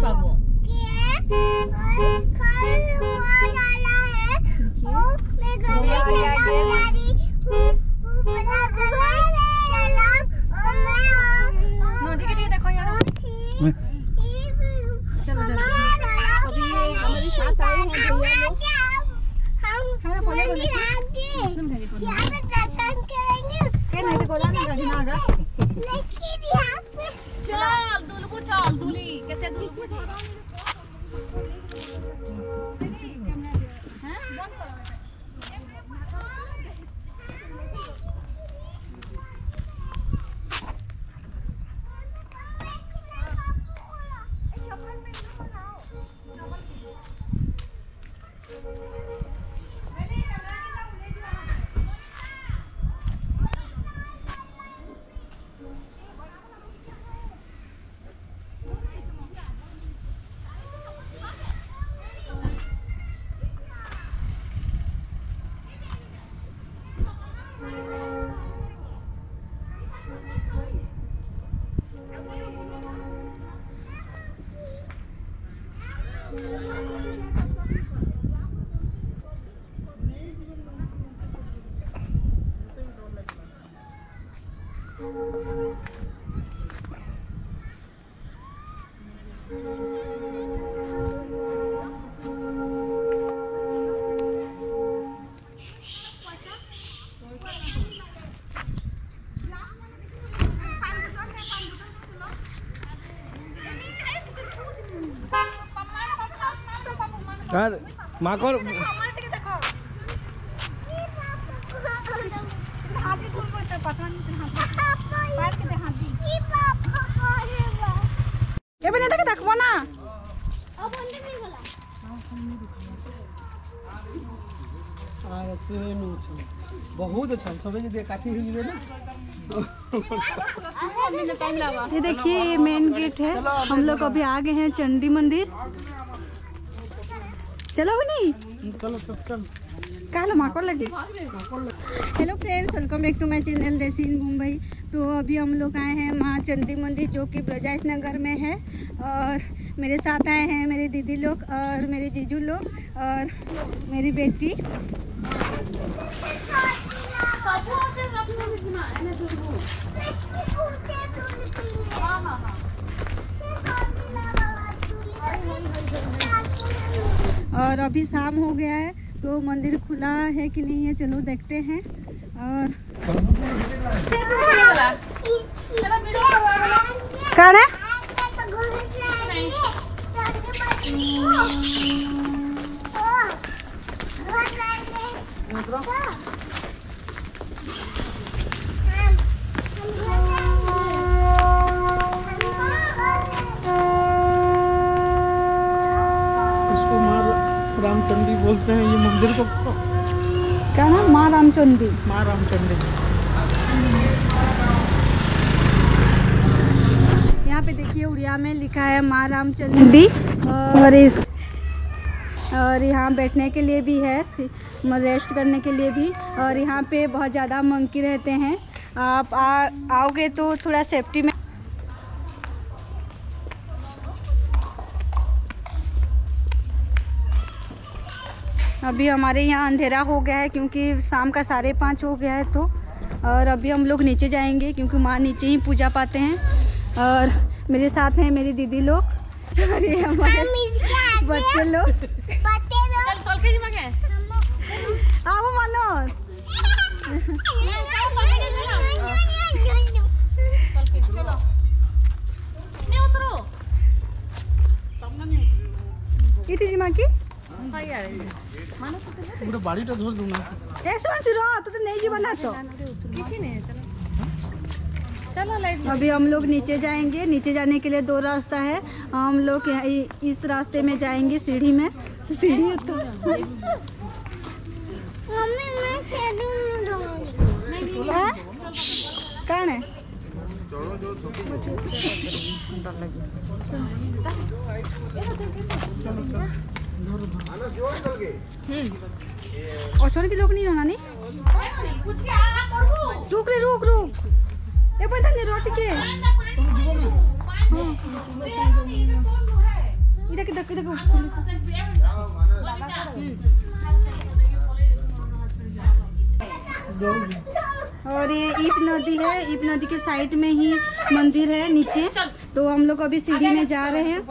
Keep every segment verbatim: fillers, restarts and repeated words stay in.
बाबू नदी के देखो यार चलो अभी हमारे साथ आए हैं भैया लोग खाना बोले बोले यहाँ पे दर्शन करेंगे क्या नहीं तो बोला नहीं रखना आगा लेकिन यहाँ पे चल दुलबू चल दुली कैसे दुलबू जी हैं बंद करो यार माकर बहुत अच्छा सब काफी ये देखिए ये मेन गेट है। हम लोग अभी आ गए हैं चंडी मंदिर। चलो नहीं चलो सब चल कालो माको लगे। Hello friends, welcome back to my channel Desi in Mumbai. तो अभी हम लोग आए हैं माँ चंडी मंदिर जो कि ब्रजेश नगर में है। और मेरे साथ आए हैं मेरे दीदी लोग और मेरे जीजू लोग और मेरी बेटी। और अभी शाम हो गया है तो मंदिर खुला है कि नहीं है, चलो देखते हैं। और कौन है? रामचंडी बोलते हैं ये मंदिर को। क्या नाम? माँ रामचंडी। माँ रामचंडी। यहाँ पे देखिए उड़िया में लिखा है माँ रामचंडी। और इस और यहाँ बैठने के लिए भी है, रेस्ट करने के लिए भी। और यहाँ पे बहुत ज़्यादा मंकी रहते हैं। आप आ, आओगे तो थोड़ा सेफ्टी में। अभी हमारे यहाँ अंधेरा हो गया है क्योंकि शाम का साढ़े पाँच हो गया है। तो और अभी हम लोग नीचे जाएंगे क्योंकि माँ नीचे ही पूजा पाते हैं। और मेरे साथ हैं मेरी दीदी लोग और ये हमारे बच्चे लोग। आओ मनोज। कितनी जी माँ की पूरा बाड़ी तो धोल दूना ऐसे वैसे रहो तो तो नहीं जी बना तो किसी ने। चलो लाइट। अभी हम लोग नीचे जाएंगे। नीचे जाने के लिए दो रास्ता है। हम लोग इस रास्ते में जाएंगे सीढ़ी में। सीढ़ी है तो मम्मी मैं सीढ़ी में जाऊंगी। हां कौन है? और छोड़ के लोग नहीं होना नहीं। रुक रे रुक रुक ए पता नहीं रोटी के। इधर इधर इधर और ये ईप नदी है। ईप नदी के साइड में ही मंदिर है नीचे। तो हम लोग अभी सीढ़ी में जा रहे हैं।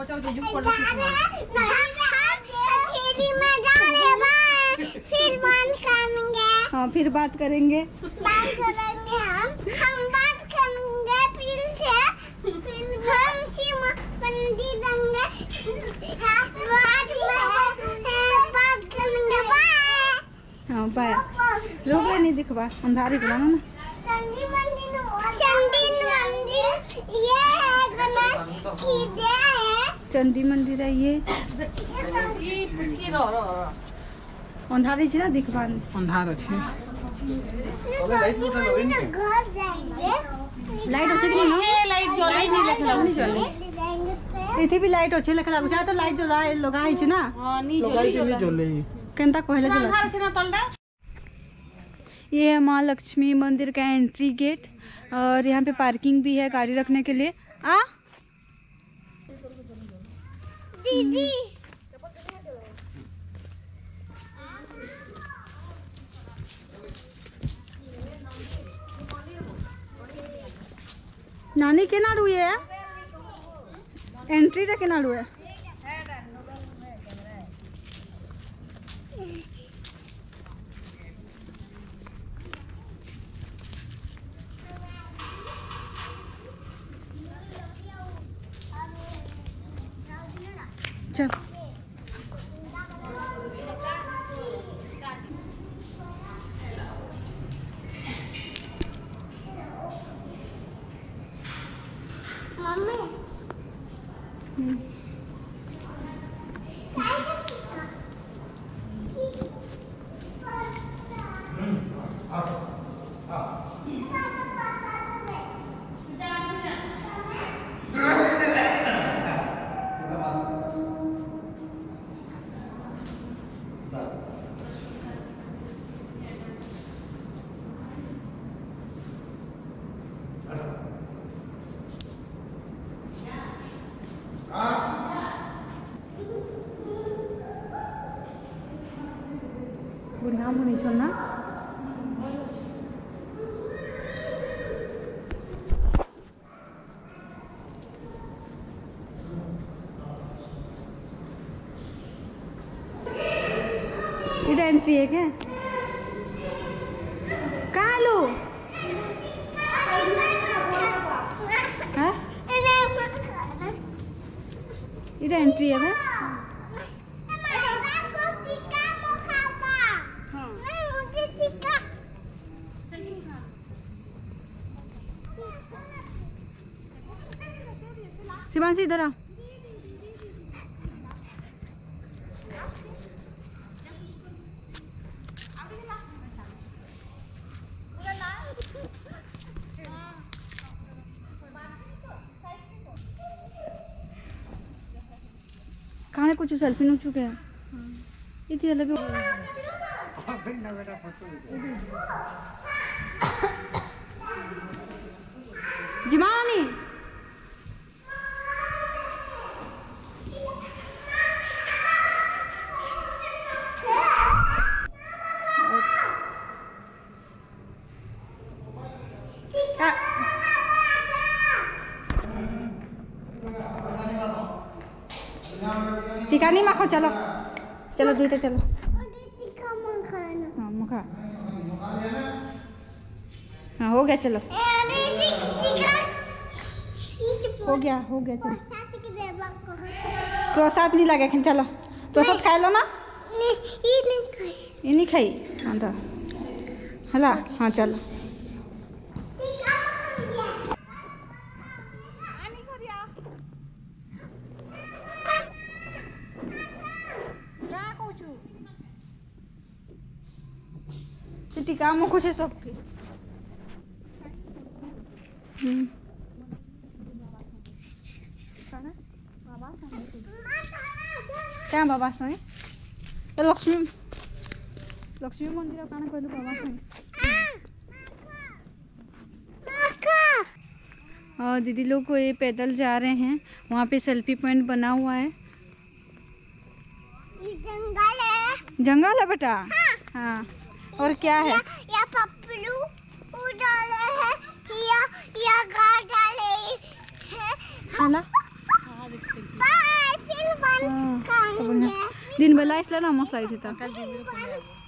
हाँ फिर बात करेंगे। बात करेंगे हम हम बात करेंगे फिर से फिर हम शिव मंदिर जाएंगे। आज में बात करेंगे। बाय। हाँ बाय। लोग नहीं दिखवा अंधारी बुलाना ना। चंडी मंदिर चंडी मंदिर ये है गणेश की जय है। चंडी मंदिर है ये। अंधारी छी ना दिखवा अंधार अच्छे घर जाएंगे। लाइट अच्छे कि नहीं लाइट जलाई नहीं लेके लागू नहीं जले इथे भी लाइट अच्छे लेके लागू चाहे तो लाइट जला लगा है छी ना हां नहीं लगाई के नहीं जले केनता कहले जला अंधार से ना तलडा। ये है माँ लक्ष्मी मंदिर का एंट्री गेट और यहाँ पे पार्किंग भी है गाड़ी रखने के लिए। आ दीदी नानी के नाड़ू है एंट्री रे के नाड़ू है। चल मम्मी बुढ़िया मुनि छोड़ना इधर एंट्री है क्या कहाँ लो हाँ इधर एंट्री है क्या शिवांशी इधर आ कहाँ कुछ सेल्फी नु चुके हैं इतनी अलग जिमानी टीका नहीं माखो चलो चलो दूसरे चलो हाँ मुखा हाँ हो गया चलो हो गया हो गया चलो प्रसाद नहीं लगे चलो प्रसाद खाए लो ना ये नहीं खाई हाँ तो हला हाँ चलो टीका मुखो से सब क्या बाबा संगे तो लक्ष्मी लक्ष्मी मंदिर काना कहलु बाबा संगे और दीदी लोग को ये पैदल जा रहे हैं। वहाँ पे सेल्फी पॉइंट बना हुआ है जंगल है। जंगल है बेटा? हाँ। हाँ। और क्या है? या पपलू डाले है, या या गाड़ डाले है। खाना बाय फिर बंद करेंगे। दिन बेला इसलिए ना मस्त आई थी।